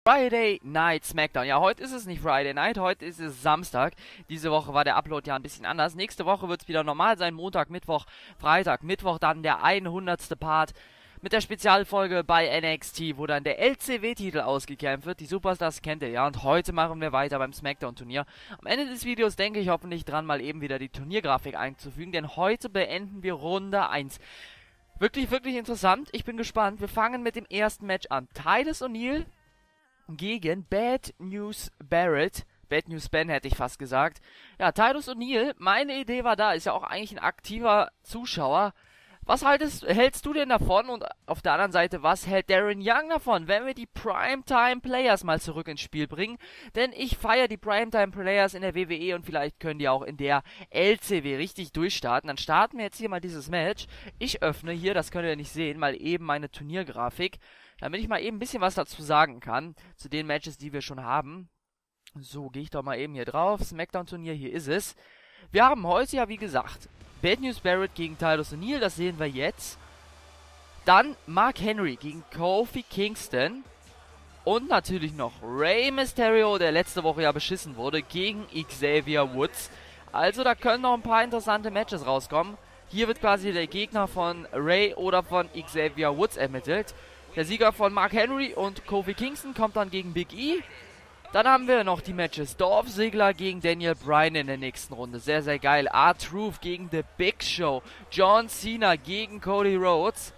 Friday Night Smackdown. Ja, heute ist es nicht Friday Night, heute ist es Samstag. Diese Woche war der Upload ja ein bisschen anders. Nächste Woche wird es wieder normal sein. Montag, Mittwoch, Freitag. Mittwoch dann der 100. Part mit der Spezialfolge bei NXT, wo dann der LCW-Titel ausgekämpft wird. Die Superstars kennt ihr ja. Und heute machen wir weiter beim Smackdown-Turnier. Am Ende des Videos denke ich hoffentlich dran, mal eben wieder die Turniergrafik einzufügen, denn heute beenden wir Runde 1. Wirklich, wirklich interessant. Ich bin gespannt. Wir fangen mit dem ersten Match an. Titus O'Neil gegen Bad News Barrett. Bad News Ben hätte ich fast gesagt. Ja, Titus O'Neil, meine Idee war da, ist ja auch eigentlich ein aktiver Zuschauer. Was hältst du denn davon? Und auf der anderen Seite, was hält Darren Young davon, wenn wir die Primetime Players mal zurück ins Spiel bringen? Denn ich feiere die Primetime Players in der WWE und vielleicht können die auch in der LCW richtig durchstarten. Dann starten wir jetzt hier mal dieses Match. Ich öffne hier, das könnt ihr nicht sehen, mal eben meine Turniergrafik, damit ich mal eben ein bisschen was dazu sagen kann, zu den Matches, die wir schon haben. So, gehe ich doch mal eben hier drauf. Smackdown-Turnier, hier ist es. Wir haben heute ja, wie gesagt, Bad News Barrett gegen Titus O'Neil, das sehen wir jetzt. Dann Mark Henry gegen Kofi Kingston. Und natürlich noch Rey Mysterio, der letzte Woche ja beschissen wurde, gegen Xavier Woods. Also da können noch ein paar interessante Matches rauskommen. Hier wird quasi der Gegner von Rey oder von Xavier Woods ermittelt. Der Sieger von Mark Henry und Kofi Kingston kommt dann gegen Big E. Dann haben wir noch die Matches Dolph Ziggler gegen Daniel Bryan in der nächsten Runde. Sehr, sehr geil. R-Truth gegen The Big Show. John Cena gegen Cody Rhodes.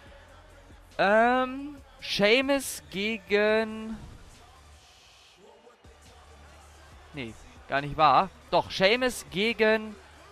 Sheamus gegen... Nee, gar nicht wahr. Doch, Sheamus gegen...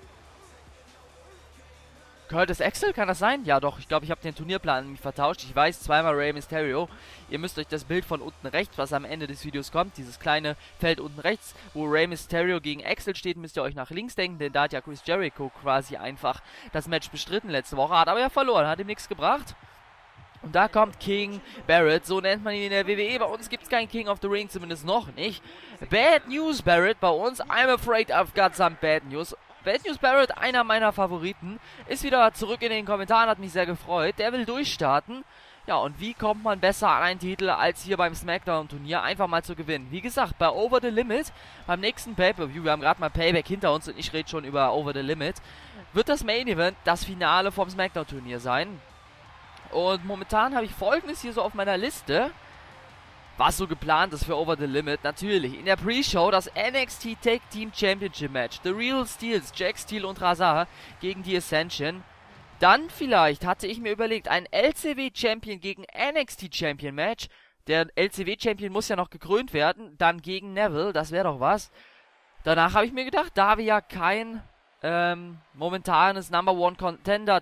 Curtis Axel, kann das sein? Ja doch, ich glaube, ich habe den Turnierplan nämlich vertauscht. Ich weiß, zweimal Rey Mysterio. Ihr müsst euch das Bild von unten rechts, was am Ende des Videos kommt, dieses kleine Feld unten rechts, wo Rey Mysterio gegen Axel steht, müsst ihr euch nach links denken, denn da hat ja Chris Jericho quasi einfach das Match bestritten letzte Woche, hat aber ja verloren, hat ihm nichts gebracht. Und da kommt King Barrett, so nennt man ihn in der WWE. Bei uns gibt es keinen King of the Ring, zumindest noch nicht. Bad News Barrett bei uns. I'm afraid I've got some bad news. Bad News Barrett, einer meiner Favoriten, ist wieder zurück in den Kommentaren, hat mich sehr gefreut. Der will durchstarten. Ja, und wie kommt man besser an einen Titel, als hier beim Smackdown-Turnier einfach mal zu gewinnen? Wie gesagt, bei Over the Limit, beim nächsten Pay-Per-View, wir haben gerade mal Payback hinter uns und ich rede schon über Over the Limit, wird das Main Event das Finale vom Smackdown-Turnier sein. Und momentan habe ich Folgendes hier so auf meiner Liste, was so geplant ist für Over the Limit. Natürlich in der Pre-Show das NXT Tag Team Championship Match. The Real Steels, Jack Steele und Razar gegen die Ascension. Dann vielleicht, hatte ich mir überlegt, ein LCW Champion gegen NXT Champion Match. Der LCW Champion muss ja noch gekrönt werden. Dann gegen Neville, das wäre doch was. Danach habe ich mir gedacht, da wir ja kein momentanes Number One Contender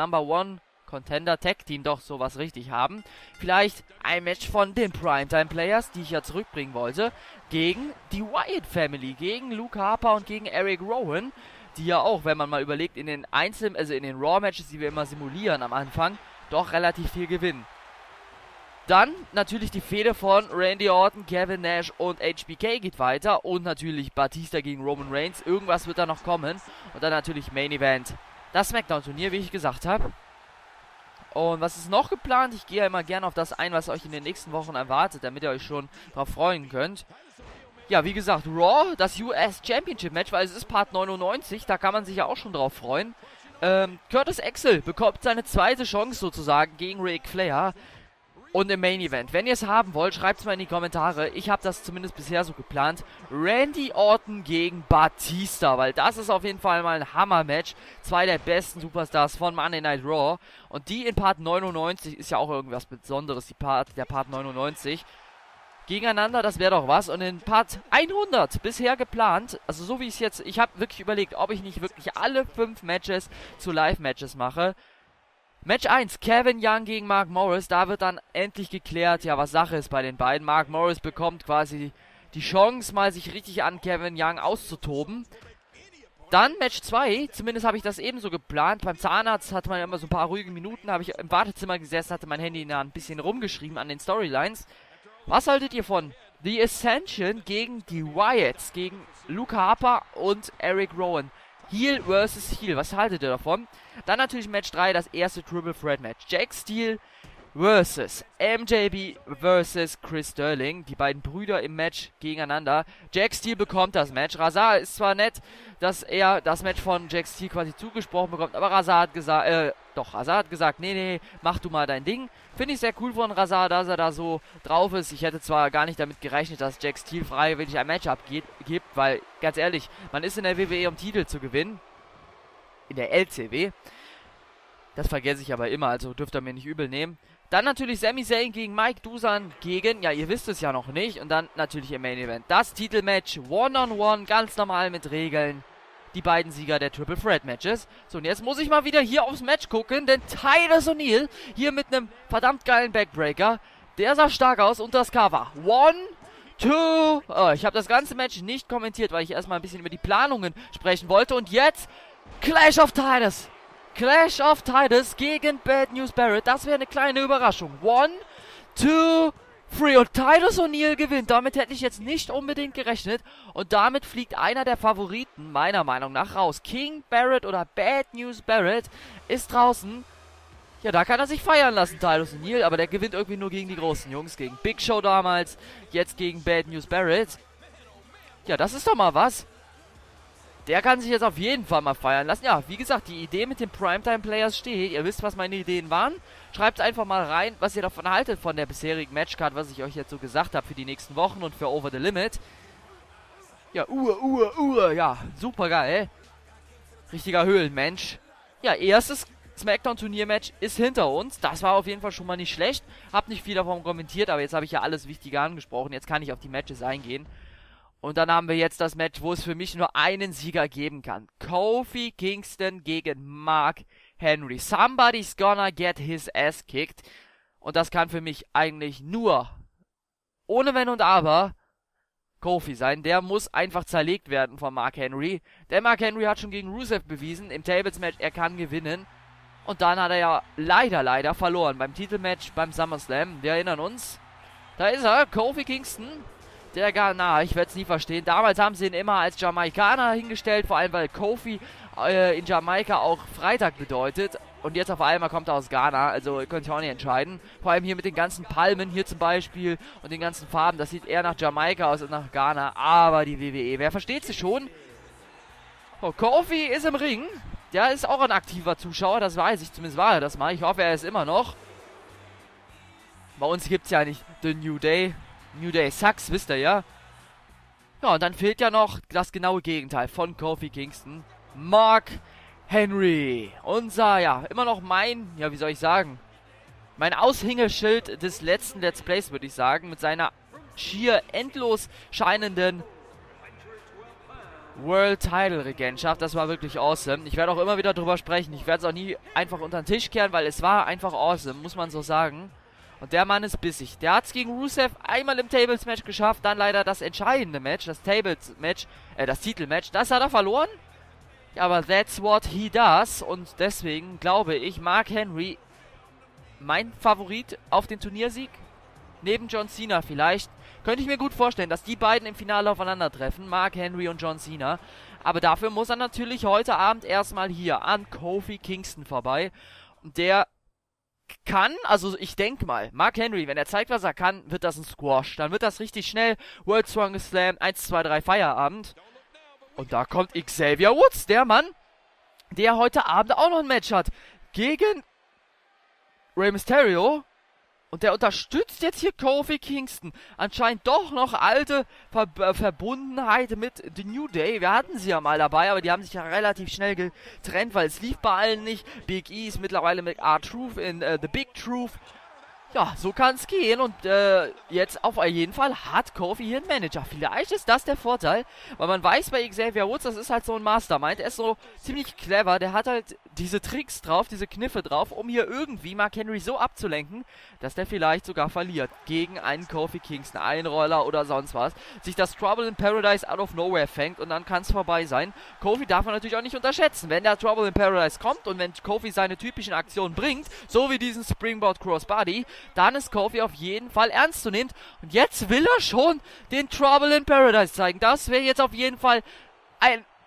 Tag Team doch sowas richtig haben. Vielleicht ein Match von den Primetime Players, die ich ja zurückbringen wollte, gegen die Wyatt Family, gegen Luke Harper und gegen Eric Rowan, die ja auch, wenn man mal überlegt, in den in den Raw Matches, die wir immer simulieren am Anfang, doch relativ viel gewinnen. Dann natürlich die Fehde von Randy Orton, Kevin Nash und HBK geht weiter und natürlich Batista gegen Roman Reigns. Irgendwas wird da noch kommen. Und dann natürlich Main Event, das Smackdown-Turnier, wie ich gesagt habe. Und was ist noch geplant? Ich gehe ja immer gerne auf das ein, was euch in den nächsten Wochen erwartet, damit ihr euch schon darauf freuen könnt. Ja, wie gesagt, Raw, das US Championship Match, weil es ist Part 99, da kann man sich ja auch schon drauf freuen. Curtis Axel bekommt seine zweite Chance sozusagen gegen Ric Flair. Und im Main Event, wenn ihr es haben wollt, schreibt es mal in die Kommentare. Ich habe das zumindest bisher so geplant. Randy Orton gegen Batista, weil das ist auf jeden Fall mal ein Hammer-Match. Zwei der besten Superstars von Monday Night Raw. Und die in Part 99 ist ja auch irgendwas Besonderes, der Part 99. Gegeneinander, das wäre doch was. Und in Part 100 bisher geplant, also so wie ich es jetzt, ich habe wirklich überlegt, ob ich nicht wirklich alle 5 Matches zu Live-Matches mache. Match 1, Kevin Young gegen Mark Morris, da wird dann endlich geklärt, ja, was Sache ist bei den beiden. Mark Morris bekommt quasi die Chance, mal sich richtig an Kevin Young auszutoben. Dann Match 2, zumindest habe ich das ebenso geplant. Beim Zahnarzt hatte man immer so ein paar ruhige Minuten, habe ich im Wartezimmer gesessen, hatte mein Handy da ein bisschen rumgeschrieben an den Storylines. Was haltet ihr von The Ascension gegen die Wyatts, gegen Luke Harper und Eric Rowan? Heel versus Heel, was haltet ihr davon? Dann natürlich Match 3, das erste Triple Threat Match. Jack Steele versus MJB versus Chris Sterling. Die beiden Brüder im Match gegeneinander. Jack Steele bekommt das Match. Razar ist zwar nett, dass er das Match von Jack Steele quasi zugesprochen bekommt, aber Razar hat gesagt, nee, mach du mal dein Ding. Finde ich sehr cool von Razar, dass er da so drauf ist. Ich hätte zwar gar nicht damit gerechnet, dass Jack Steele freiwillig ein Matchup gibt, weil, ganz ehrlich, man ist in der WWE, um Titel zu gewinnen. In der LCW. Das vergesse ich aber immer, also dürft ihr mir nicht übel nehmen. Dann natürlich Sami Zayn gegen Mike Dusan gegen, ja, ihr wisst es ja noch nicht. Und dann natürlich im Main Event das Titelmatch, One-on-One, ganz normal mit Regeln. Die beiden Sieger der Triple Threat Matches. So, und jetzt muss ich mal wieder hier aufs Match gucken, denn Titus O'Neil hier mit einem verdammt geilen Backbreaker. Der sah stark aus und das Cover. 1, 2, ich habe das ganze Match nicht kommentiert, weil ich erstmal ein bisschen über die Planungen sprechen wollte. Und jetzt Clash of Titus. Clash of Titus gegen Bad News Barrett. Das wäre eine kleine Überraschung. 1, 2, 3. Und Titus O'Neil gewinnt. Damit hätte ich jetzt nicht unbedingt gerechnet. Und damit fliegt einer der Favoriten, meiner Meinung nach, raus. King Barrett oder Bad News Barrett ist draußen. Ja, da kann er sich feiern lassen, Titus O'Neil. Aber der gewinnt irgendwie nur gegen die großen Jungs. Gegen Big Show damals. Jetzt gegen Bad News Barrett. Ja, das ist doch mal was. Der kann sich jetzt auf jeden Fall mal feiern lassen. Ja, wie gesagt, die Idee mit den Primetime-Players steht. Ihr wisst, was meine Ideen waren. Schreibt einfach mal rein, was ihr davon haltet von der bisherigen Matchcard, was ich euch jetzt so gesagt habe für die nächsten Wochen und für Over the Limit. Ja, ja, super geil. Richtiger Höhlenmensch. Ja, erstes Smackdown-Turnier-Match ist hinter uns. Das war auf jeden Fall schon mal nicht schlecht. Hab nicht viel davon kommentiert, aber jetzt habe ich ja alles Wichtige angesprochen. Jetzt kann ich auf die Matches eingehen. Und dann haben wir jetzt das Match, wo es für mich nur einen Sieger geben kann. Kofi Kingston gegen Mark Henry. Somebody's gonna get his ass kicked. Und das kann für mich eigentlich nur, ohne Wenn und Aber, Kofi sein. Der muss einfach zerlegt werden von Mark Henry. Der Mark Henry hat schon gegen Rusev bewiesen, im Tables-Match, er kann gewinnen. Und dann hat er ja leider verloren beim Titelmatch beim SummerSlam. Wir erinnern uns. Da ist er, Kofi Kingston. Der Ghana, ich werde es nie verstehen. Damals haben sie ihn immer als Jamaikaner hingestellt, vor allem weil Kofi in Jamaika auch Freitag bedeutet. Und jetzt auf einmal kommt er aus Ghana, also könnt ihr auch nicht entscheiden. Vor allem hier mit den ganzen Palmen hier zum Beispiel und den ganzen Farben, das sieht eher nach Jamaika aus als nach Ghana. Aber die WWE, wer versteht sie schon? Oh, Kofi ist im Ring. Der ist auch ein aktiver Zuschauer, das weiß ich. Zumindest war er das mal. Ich hoffe, er ist immer noch. Bei uns gibt es ja nicht The New Day. New Day sucks, wisst ihr ja. Ja, und dann fehlt ja noch das genaue Gegenteil von Kofi Kingston. Mark Henry. Unser, ja, immer noch mein, ja, wie soll ich sagen, mein Aushängeschild des letzten Let's Plays, würde ich sagen. Mit seiner schier endlos scheinenden World Title Regentschaft. Das war wirklich awesome. Ich werde auch immer wieder drüber sprechen. Ich werde es auch nie einfach unter den Tisch kehren, weil es war einfach awesome, muss man so sagen. Und der Mann ist bissig. Der hat es gegen Rusev einmal im Tables-Match geschafft. Dann leider das entscheidende Match, das Tables-Match, das Titelmatch. Das hat er verloren. Ja, aber that's what he does. Und deswegen glaube ich, Mark Henry mein Favorit auf den Turniersieg. Neben John Cena vielleicht. Könnte ich mir gut vorstellen, dass die beiden im Finale aufeinandertreffen. Mark Henry und John Cena. Aber dafür muss er natürlich heute Abend erstmal hier an Kofi Kingston vorbei. Und der kann, also ich denke mal, Mark Henry, wenn er zeigt, was er kann, wird das ein Squash. Dann wird das richtig schnell. World Strongest Slam, 1, 2, 3, Feierabend. Und da kommt Xavier Woods, der Mann, der heute Abend auch noch ein Match hat. Gegen Rey Mysterio. Und der unterstützt jetzt hier Kofi Kingston. Anscheinend doch noch alte Verbundenheit mit The New Day. Wir hatten sie ja mal dabei, aber die haben sich ja relativ schnell getrennt, weil es lief bei allen nicht. Big E ist mittlerweile mit R-Truth in The Big Truth. Ja, so kann es gehen und jetzt auf jeden Fall hat Kofi hier einen Manager. Vielleicht ist das der Vorteil, weil man weiß bei Xavier Woods, das ist halt so ein Mastermind. Er ist so ziemlich clever, der hat halt diese Tricks drauf, diese Kniffe drauf, um hier irgendwie Mark Henry so abzulenken, dass der vielleicht sogar verliert gegen einen Kofi Kingston, Einroller oder sonst was. Sich das Trouble in Paradise out of nowhere fängt und dann kann es vorbei sein. Kofi darf man natürlich auch nicht unterschätzen. Wenn der Trouble in Paradise kommt und wenn Kofi seine typischen Aktionen bringt, so wie diesen Springboard Crossbody, dann ist Kofi auf jeden Fall ernst zu nehmen. Und jetzt will er schon den Trouble in Paradise zeigen. Das wäre jetzt auf jeden Fall ein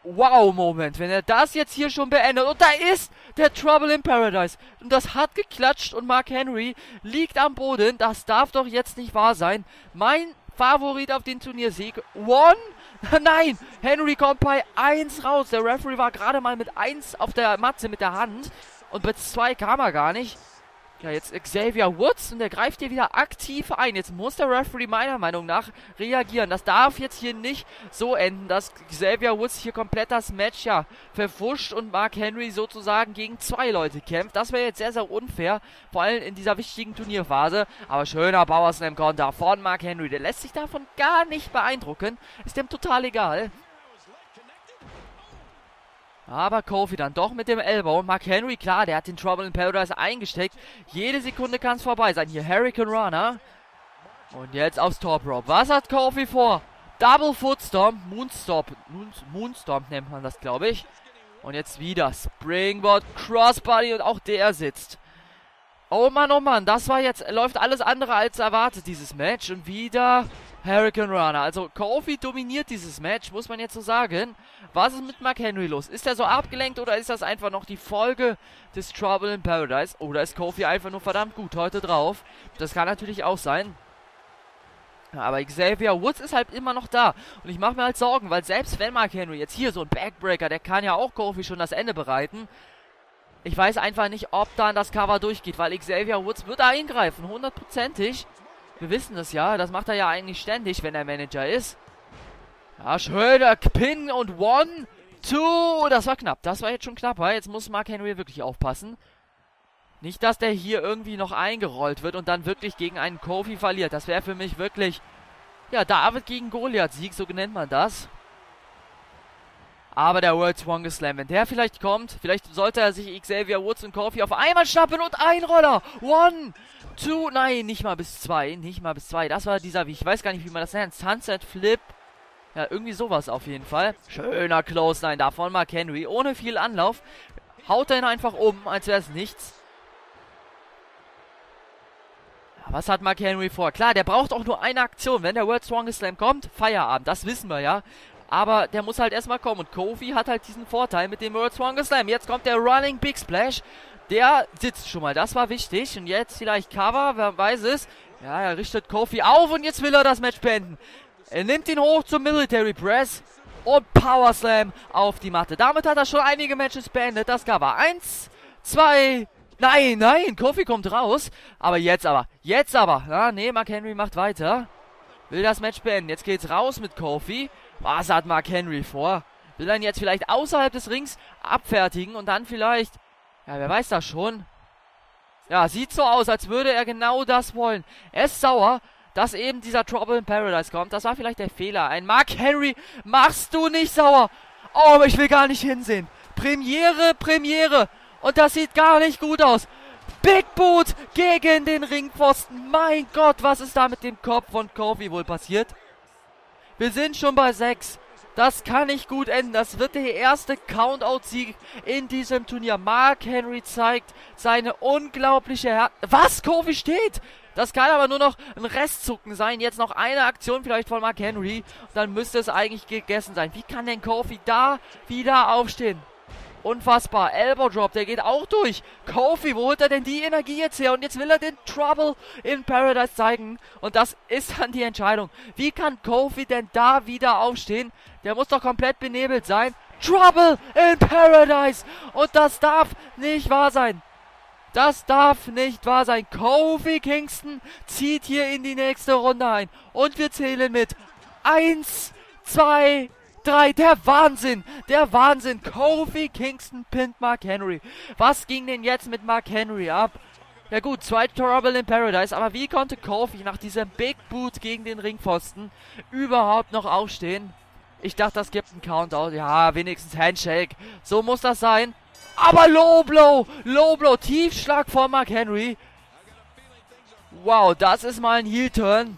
Wow-Moment, wenn er das jetzt hier schon beendet. Und da ist der Trouble in Paradise. Und das hat geklatscht und Mark Henry liegt am Boden. Das darf doch jetzt nicht wahr sein. Mein Favorit auf den Turniersieg. One? Nein, Henry kommt bei 1 raus. Der Referee war gerade mal mit 1 auf der Matte mit der Hand. Und bei 2 kam er gar nicht. Ja, jetzt Xavier Woods und der greift hier wieder aktiv ein. Jetzt muss der Referee meiner Meinung nach reagieren. Das darf jetzt hier nicht so enden, dass Xavier Woods hier komplett das Match ja verfuscht und Mark Henry sozusagen gegen 2 Leute kämpft. Das wäre jetzt sehr, sehr unfair, vor allem in dieser wichtigen Turnierphase. Aber schöner Power Slam Konter von Mark Henry. Der lässt sich davon gar nicht beeindrucken. Ist dem total egal. Aber Kofi dann doch mit dem Elbow. Mark Henry, klar, der hat den Trouble in Paradise eingesteckt. Jede Sekunde kann es vorbei sein. Hier Hurricane Runner. Und jetzt aufs Top Rope. Was hat Kofi vor? Double Footstomp. Moonstomp nennt man das, glaube ich. Und jetzt wieder Springboard, Crossbody und auch der sitzt. Oh Mann, das war jetzt, läuft alles andere als erwartet, dieses Match. Und wieder Hurricane Runner. Also Kofi dominiert dieses Match, muss man jetzt so sagen. Was ist mit Mark Henry los? Ist er so abgelenkt oder ist das einfach noch die Folge des Trouble in Paradise? Oder ist Kofi einfach nur verdammt gut heute drauf? Das kann natürlich auch sein. Aber Xavier Woods ist halt immer noch da. Und ich mache mir halt Sorgen, weil selbst wenn Mark Henry jetzt hier so ein Backbreaker, der kann ja auch Kofi schon das Ende bereiten. Ich weiß einfach nicht, ob dann das Cover durchgeht, weil Xavier Woods wird da eingreifen, 100%ig. Wir wissen das ja, das macht er ja eigentlich ständig, wenn er Manager ist. Ja, schöner Pin und 1, 2, das war knapp, das war jetzt schon knapper. Jetzt muss Mark Henry wirklich aufpassen. Nicht, dass der hier irgendwie noch eingerollt wird und dann wirklich gegen einen Kofi verliert. Das wäre für mich wirklich, ja, David gegen Goliath-Sieg, so nennt man das. Aber der World's Strongest Slam, wenn der vielleicht kommt, vielleicht sollte er sich Xavier Woods und Kofi auf einmal schnappen und ein Roller. 1, 2, nein, nicht mal bis 2, Das war dieser, ich weiß gar nicht, wie man das nennt, Sunset Flip. Ja, irgendwie sowas auf jeden Fall. Schöner Clothesline da von Mark Henry, ohne viel Anlauf. Haut er ihn einfach um, als wäre es nichts. Ja, was hat Mark Henry vor? Klar, der braucht auch nur eine Aktion. Wenn der World's Strongest Slam kommt, Feierabend, das wissen wir ja. Aber der muss halt erstmal kommen. Und Kofi hat halt diesen Vorteil mit dem World's Strongest Slam. Jetzt kommt der Running Big Splash. Der sitzt schon mal. Das war wichtig. Und jetzt vielleicht Cover. Wer weiß es. Ja, er richtet Kofi auf. Und jetzt will er das Match beenden. Er nimmt ihn hoch zum Military Press. Und Power Slam auf die Matte. Damit hat er schon einige Matches beendet. Das Cover. 1, 2... Nein. Kofi kommt raus. Aber jetzt aber. Ja, nee, Mark Henry macht weiter. Will das Match beenden. Jetzt geht's raus mit Kofi. Was hat Mark Henry vor? Will er ihn jetzt vielleicht außerhalb des Rings abfertigen und dann vielleicht... Ja, wer weiß das schon. Ja, sieht so aus, als würde er genau das wollen. Er ist sauer, dass eben dieser Trouble in Paradise kommt. Das war vielleicht der Fehler. Ein Mark Henry, machst du nicht sauer. Oh, aber ich will gar nicht hinsehen. Premiere. Und das sieht gar nicht gut aus. Big Boot gegen den Ringpfosten. Mein Gott, was ist da mit dem Kopf von Kofi wohl passiert? Wir sind schon bei 6. Das kann nicht gut enden. Das wird der erste Countout-Sieg in diesem Turnier. Mark Henry zeigt seine unglaubliche Was? Kofi steht! Das kann aber nur noch ein Restzucken sein. Jetzt noch eine Aktion vielleicht von Mark Henry. Dann müsste es eigentlich gegessen sein. Wie kann denn Kofi da wieder aufstehen? Unfassbar. Elbow Drop, der geht auch durch. Kofi, wo holt er denn die Energie jetzt her? Und jetzt will er den Trouble in Paradise zeigen. Und das ist dann die Entscheidung. Wie kann Kofi denn da wieder aufstehen? Der muss doch komplett benebelt sein. Trouble in Paradise. Und das darf nicht wahr sein. Kofi Kingston zieht hier in die nächste Runde ein. Und wir zählen mit 1, 2, 3, der Wahnsinn. Kofi Kingston pinnt Mark Henry. Was ging denn jetzt mit Mark Henry ab? Ja gut, 2 Trouble in Paradise, aber wie konnte Kofi nach diesem Big Boot gegen den Ringpfosten überhaupt noch aufstehen? Ich dachte, das gibt einen Countout. Ja, wenigstens Handshake. So muss das sein. Aber Low Blow, Tiefschlag von Mark Henry. Wow, das ist mal ein Heel-Turn.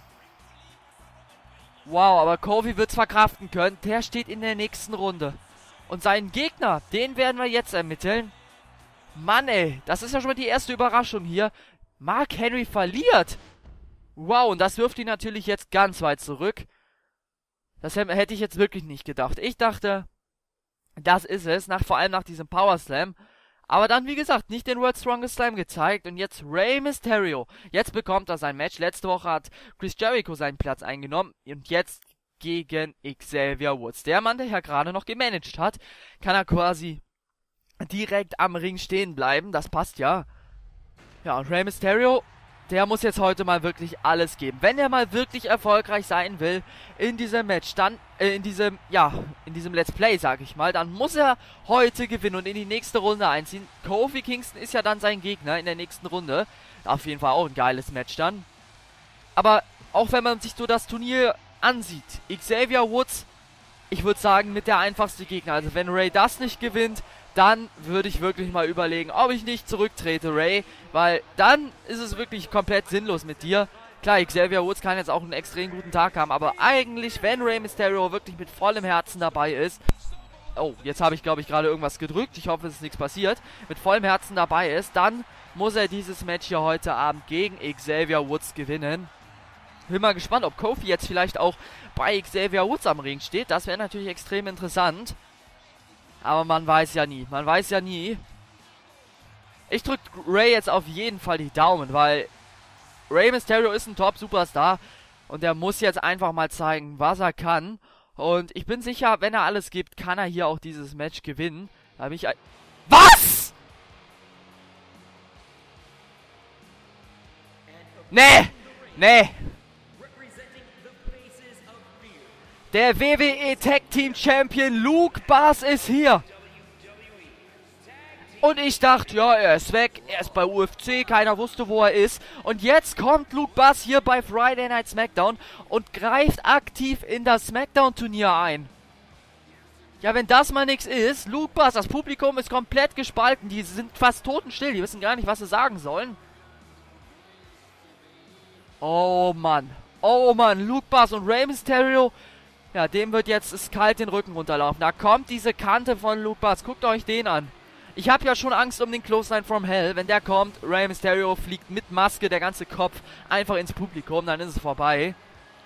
Wow, aber Kofi wird es verkraften können. Der steht in der nächsten Runde. Und seinen Gegner, den werden wir jetzt ermitteln. Mann ey, das ist ja schon mal die erste Überraschung hier. Mark Henry verliert. Wow, und das wirft ihn natürlich jetzt ganz weit zurück. Das hätte ich jetzt wirklich nicht gedacht. Ich dachte, Das ist es, vor allem nach diesem Power Slam. Aber dann, wie gesagt, nicht den World's Strongest Slam gezeigt. Und jetzt Rey Mysterio. Jetzt bekommt er sein Match. Letzte Woche hat Chris Jericho seinen Platz eingenommen. Und jetzt gegen Xavier Woods. Der Mann, der ja gerade noch gemanagt hat, kann er quasi direkt am Ring stehen bleiben. Das passt ja. Ja, und Rey Mysterio, der muss jetzt heute mal wirklich alles geben. Wenn er mal wirklich erfolgreich sein will in diesem Match, dann, in diesem Let's Play, sag ich mal, dann muss er heute gewinnen und in die nächste Runde einziehen. Kofi Kingston ist ja dann sein Gegner in der nächsten Runde. Auf jeden Fall auch ein geiles Match dann. Aber auch wenn man sich so das Turnier ansieht, Xavier Woods, ich würde sagen, mit der einfachste Gegner. Also wenn Rey das nicht gewinnt, dann würde ich wirklich mal überlegen, ob ich nicht zurücktrete, Rey, weil dann ist es wirklich komplett sinnlos mit dir. Klar, Xavier Woods kann jetzt auch einen extrem guten Tag haben, aber eigentlich, wenn Rey Mysterio wirklich mit vollem Herzen dabei ist, oh, jetzt habe ich, glaube ich, gerade irgendwas gedrückt, ich hoffe, es ist nichts passiert, mit vollem Herzen dabei ist, dann muss er dieses Match hier heute Abend gegen Xavier Woods gewinnen. Bin mal gespannt, ob Kofi jetzt vielleicht auch bei Xavier Woods am Ring steht, das wäre natürlich extrem interessant. Aber man weiß ja nie. Man weiß ja nie. Ich drücke Rey jetzt auf jeden Fall die Daumen, weil Rey Mysterio ist ein Top-Superstar. Und er muss jetzt einfach mal zeigen, was er kann. Und ich bin sicher, wenn er alles gibt, kann er hier auch dieses Match gewinnen. Da bin ich... Was?! Nee! Nee! Der WWE Tag Team Champion Luke Bass ist hier. Und ich dachte, ja, er ist weg. Er ist bei UFC. Keiner wusste, wo er ist. Und jetzt kommt Luke Bass hier bei Friday Night SmackDown und greift aktiv in das SmackDown-Turnier ein. Ja, wenn das mal nichts ist. Luke Bass, das Publikum ist komplett gespalten. Die sind fast totenstill. Die wissen gar nicht, was sie sagen sollen. Oh Mann. Oh Mann. Luke Bass und Rey Mysterio... Ja, dem wird jetzt es kalt den Rücken runterlaufen. Da kommt diese Kante von Luke Bass. Guckt euch den an. Ich habe ja schon Angst um den Clothesline from Hell. Wenn der kommt, Rey Mysterio fliegt mit Maske, der ganze Kopf, einfach ins Publikum. Dann ist es vorbei.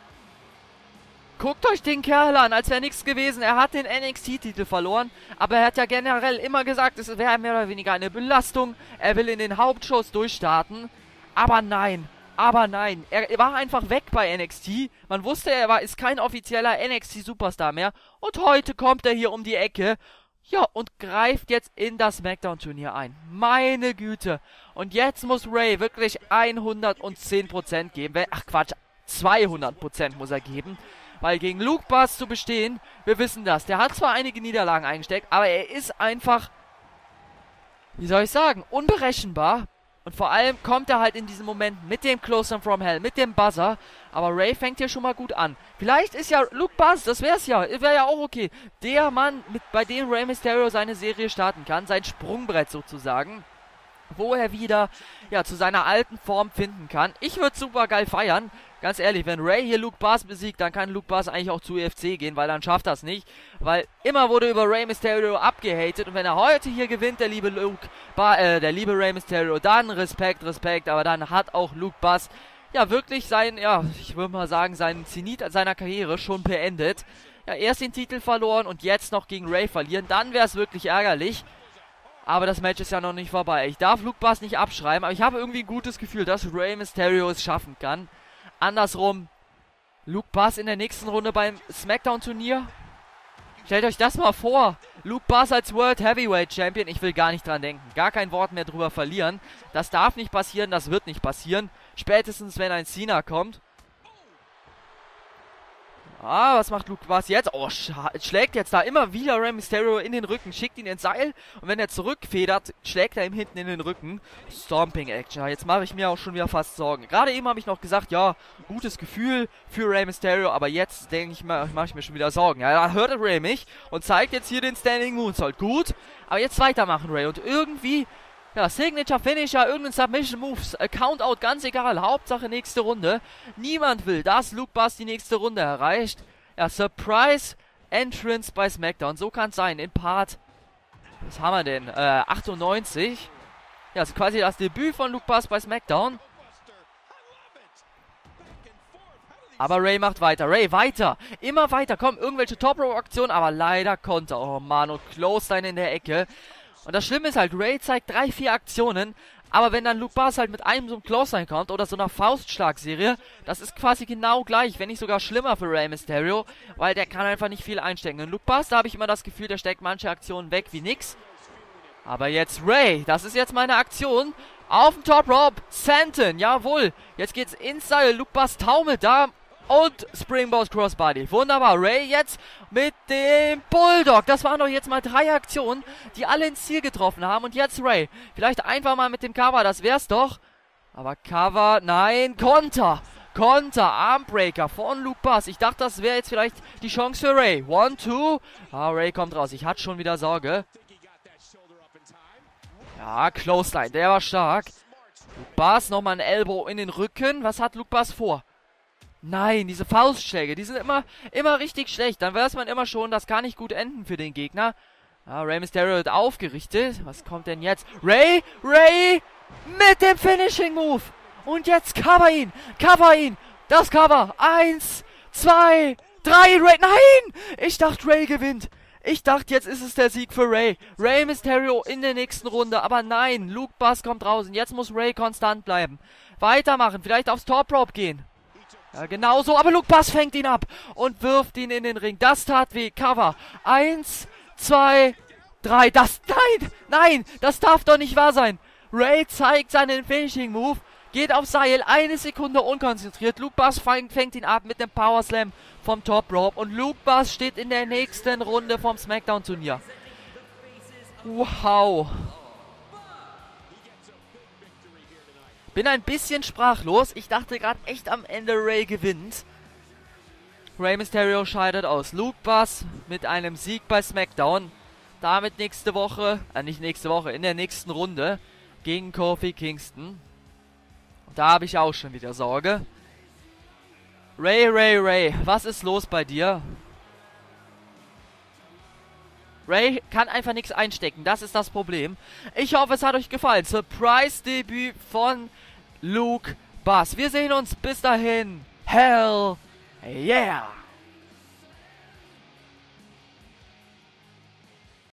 Guckt euch den Kerl an, als wäre nichts gewesen. Er hat den NXT-Titel verloren. Aber er hat ja generell immer gesagt, es wäre mehr oder weniger eine Belastung. Er will in den Hauptshows durchstarten. Aber nein. Aber nein, er war einfach weg bei NXT. Man wusste, ist kein offizieller NXT-Superstar mehr. Und heute kommt er hier um die Ecke. Ja, und greift jetzt in das SmackDown-Turnier ein. Meine Güte. Und jetzt muss Rey wirklich 110% geben. Ach Quatsch, 200% muss er geben. Weil gegen Luke Bass zu bestehen, wir wissen das. Der hat zwar einige Niederlagen eingesteckt, aber er ist einfach, wie soll ich sagen, unberechenbar. Und vor allem kommt er halt in diesem Moment mit dem Clothesline from Hell, mit dem Buzzer. Aber Rey fängt hier schon mal gut an. Vielleicht ist ja Luke Bass, das wäre ja auch okay. Der Mann, bei dem Rey Mysterio seine Serie starten kann, sein Sprungbrett sozusagen. Wo er wieder, ja, zu seiner alten Form finden kann. Ich würde super geil feiern. Ganz ehrlich, wenn Rey hier Luke Bass besiegt, dann kann Luke Bass eigentlich auch zu UFC gehen, weil dann schafft das nicht. Weil immer wurde über Rey Mysterio abgehatet und wenn er heute hier gewinnt, der liebe Rey Mysterio, dann Respekt, aber dann hat auch Luke Bass ja wirklich ich würde mal sagen, seinen Zenit seiner Karriere schon beendet. Ja, erst den Titel verloren und jetzt noch gegen Rey verlieren, dann wäre es wirklich ärgerlich. Aber das Match ist ja noch nicht vorbei. Ich darf Luke Bass nicht abschreiben, aber ich habe irgendwie ein gutes Gefühl, dass Rey Mysterio es schaffen kann. Andersrum, Luke Bass in der nächsten Runde beim SmackDown-Turnier. Stellt euch das mal vor. Luke Bass als World Heavyweight Champion. Ich will gar nicht dran denken. Gar kein Wort mehr drüber verlieren. Das darf nicht passieren, das wird nicht passieren. Spätestens, wenn ein Cena kommt. Ah, was macht Luke Bass jetzt? Oh, schlägt jetzt da immer wieder Rey Mysterio in den Rücken, schickt ihn ins Seil und wenn er zurückfedert, schlägt er ihm hinten in den Rücken. Stomping Action. Jetzt mache ich mir auch schon wieder fast Sorgen. Gerade eben habe ich noch gesagt, ja, gutes Gefühl für Rey Mysterio, aber jetzt denke ich mal, mache ich mir schon wieder Sorgen. Ja, da hört Rey mich und zeigt jetzt hier den Standing Moonsault. Gut, aber jetzt weitermachen, Rey. Und irgendwie, ja, Signature Finisher, irgendein Submission Moves, Countout, ganz egal, Hauptsache nächste Runde. Niemand will, dass Luke Bass die nächste Runde erreicht. Ja, Surprise Entrance bei SmackDown, so kann es sein, in Part, was haben wir denn, 98. Ja, ist quasi das Debüt von Luke Bass bei SmackDown. Aber Ray macht weiter. Ray, weiter. Immer weiter. Komm, irgendwelche Top-Row-Aktionen, aber leider Konter. Oh Mann, und Clothesline in der Ecke. Und das Schlimme ist halt, Ray zeigt 3, 4 Aktionen, aber wenn dann Luke Bass halt mit einem so einem Clothesline kommt oder so einer Faustschlagserie, das ist quasi genau gleich, wenn nicht sogar schlimmer für Rey Mysterio, weil der kann einfach nicht viel einstecken. Und Luke Bass, da habe ich immer das Gefühl, der steckt manche Aktionen weg wie nix. Aber jetzt Ray, das ist jetzt meine Aktion. Auf dem Top Rope, Santon, jawohl. Jetzt geht's ins Seil, Luke Bass taumelt da. Und Springboard Crossbody. Wunderbar. Ray jetzt mit dem Bulldog. Das waren doch jetzt mal 3 Aktionen, die alle ins Ziel getroffen haben. Und jetzt Ray. Vielleicht einfach mal mit dem Cover. Das wär's doch. Aber Cover, nein. Konter. Konter. Armbreaker von Luke Bass. Ich dachte, das wäre jetzt vielleicht die Chance für Ray. 1, 2. Ah, Ray kommt raus. Ich hatte schon wieder Sorge. Ja, Clothesline. Der war stark. Luke Bass nochmal ein Elbow in den Rücken. Was hat Luke Bass vor? Nein, diese Faustschläge, die sind immer richtig schlecht. Dann weiß man immer schon, das kann nicht gut enden für den Gegner. Ja, Rey Mysterio wird aufgerichtet. Was kommt denn jetzt? Ray mit dem Finishing Move. Und jetzt cover ihn. Das Cover. 1, 2, 3. Ray, nein! Ich dachte, Ray gewinnt. Ich dachte, jetzt ist es der Sieg für Ray. Rey Mysterio in der nächsten Runde. Aber nein, Luke Bass kommt raus. Und jetzt muss Ray konstant bleiben. Weitermachen, vielleicht aufs Top Rope gehen. Ja, genau so, aber Luke Bass fängt ihn ab und wirft ihn in den Ring. Das tat weh. Cover. 1, 2, 3. Nein, das darf doch nicht wahr sein. Ray zeigt seinen Finishing Move, geht auf Seil, 1 Sekunde unkonzentriert. Luke Bass fängt ihn ab mit dem Power Slam vom Top Rope. Und Luke Bass steht in der nächsten Runde vom SmackDown-Turnier. Wow. Bin ein bisschen sprachlos. Ich dachte gerade echt am Ende Ray gewinnt. Rey Mysterio scheidet aus. Luke Bass mit einem Sieg bei SmackDown. Damit nächste Woche, nicht nächste Woche, in der nächsten Runde gegen Kofi Kingston. Da habe ich auch schon wieder Sorge. Ray, was ist los bei dir? Ray kann einfach nichts einstecken, das ist das Problem. Ich hoffe, es hat euch gefallen. Surprise-Debüt von Luke Bass. Wir sehen uns bis dahin. Hell yeah!